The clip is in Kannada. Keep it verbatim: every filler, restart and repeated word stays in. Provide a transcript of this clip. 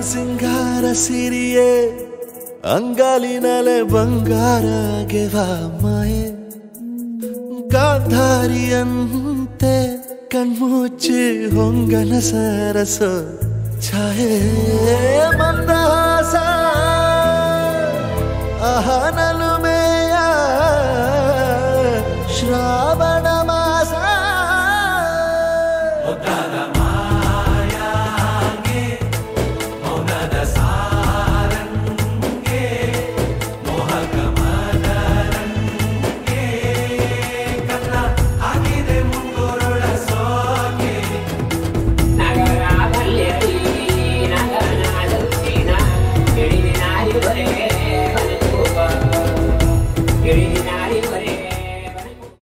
ಸಿಂಗಾರ ಸಿರಿಯೇ ಅಂಗಾಲಿನಲೆ ಬಂಗಾರ ಗೆವಾ ಮಾಯೆ ಗಾಂಧಾರಿಯಂತೆ ಕಣ್ಮುಚ್ಚಿ ಹೊಂಗನ ಸರಸ ಛಾಯೆ ಮಂದಹಾಸ ಅಹನಲುಮೆಯ ಶ್ರಾವಣ ಮಾಸ